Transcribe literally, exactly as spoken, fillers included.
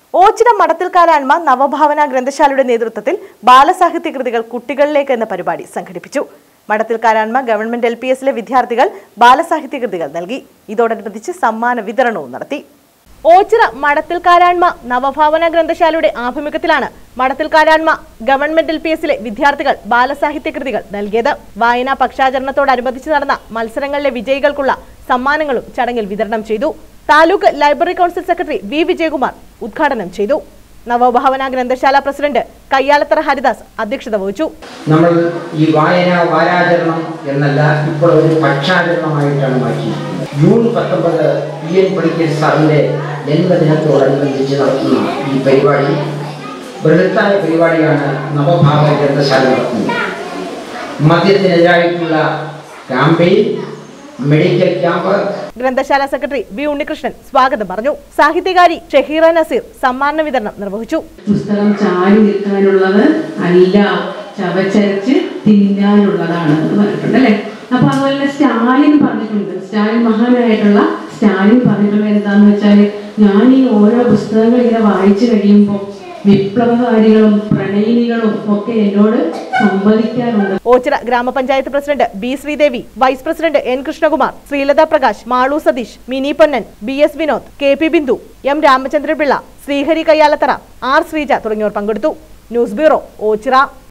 ഓച്ചിറ മടത്തിൽക്കാരാൻമ നവഭാവന ഗ്രന്ഥശാലയുടെ നേതൃത്വത്തിൽ ബാലസാഹിത്യ കൃതികൾ കുട്ടികളിലേക്ക് എന്ന പരിപാടി സംഘടിപ്പിച്ചു. മടത്തിൽക്കാരാൻമ ഗവൺമെന്റ് എൽ പി എസിലെ വിദ്യാർത്ഥികൾ ബാലസാഹിത്യ കൃതികൾ നൽകി. ഇതോടനുബന്ധിച്ച് സമ്മാന വിതരണവും നടത്തി. ഓച്ചിറ മടത്തിൽക്കാരാൻമ നവഭാവന ഗ്രന്ഥശാലയുടെ ആഭിമുഖ്യത്തിലാണ് മടത്തിൽക്കാരാൻമ ഗവൺമെന്റ് എൽ പി എസിലെ വിദ്യാർത്ഥികൾ ബാലസാഹിത്യ കൃതികൾ നൽകിയത്. വായനാ പക്ഷാചരണത്തോടനുബന്ധിച്ച് നടന്ന മത്സരങ്ങളിലെ വിജയികൾക്കുള്ള സമ്മാനങ്ങളും ചടങ്ങിൽ വിതരണം ചെയ്തു. Taluk library council secretary V Vijayakumar ഉദ്ഘാടനം ചെയ്തു. നവഭാവന ഗ്രന്ഥശാല പ്രസിഡന്റ് കയ്യാലത്തറ ഹരിദാസ് അധ്യക്ഷത വഹിച്ചു. നമ്മൾ ഈ വായനാ വാരാചരണം എന്നല്ല, ഇപ്പോൾ ഒരു പക്ഷാചരണമായിട്ടാണ് മാറ്റിയിരിക്കുന്നത്. ജൂൺ പത്തൊമ്പത് പി എൻ പണിക്കർ സാറിന്റെ ജന്മദിനത്തോടനുബന്ധിച്ച് നടത്തുന്ന ഈ പരിപാടി ബൃഹത്തായ പരിപാടിയാണ് നവഭാവന ഗ്രന്ഥശാല നടത്തുന്നത്. മദ്യത്തിനെതിരായിട്ടുള്ള ക്യാമ്പയിൻ, മെഡിക്കൽ ക്യാമ്പ്. ഗ്രന്ഥശാല സെക്രട്ടറി വി ഉണ്ണികൃഷ്ണൻ സ്വാഗതം പറഞ്ഞു. സാഹിത്യകാരി ഷഹീറ നസീർ സമ്മാന വിതരണം നിർവഹിച്ചു. പുസ്തകം ചാരി നിൽക്കാനുള്ളത് അല്ല, ചവച്ചരച്ച് തിന്നാനുള്ളതാണ് എന്ന് പറഞ്ഞിട്ടുണ്ട് അല്ലെ. അപ്പൊ അതുപോലെ സ്റ്റാലിൻ പറഞ്ഞിട്ടുണ്ട്, സ്റ്റാലിൻ മഹാനായിട്ടുള്ള സ്റ്റാലിൻ പറഞ്ഞിട്ടുള്ളത് എന്താന്ന് വെച്ചാൽ, ഞാൻ ഈ ഓരോ പുസ്തകങ്ങൾ ഇങ്ങനെ വായിച്ചു കഴിയുമ്പോൾ വിപ്ലവകാരികളും പ്രണയിനികളും ഒക്കെ എന്നോട് സംവദിക്കാറുണ്ട്. ഓച്ചിറ ഗ്രാമപഞ്ചായത്ത് president B Sreedevi, vice president N Krishnakumar, Sreelatha Prakash, Malu Satheesh, Mini Ponnan, B S Vinod, K P Bindu, M Ramachandrapillai, Sreehari Kayyalathara, R Sreeja തുടങ്ങിയവർ പങ്കെടുത്തു. News bureau, Ochira.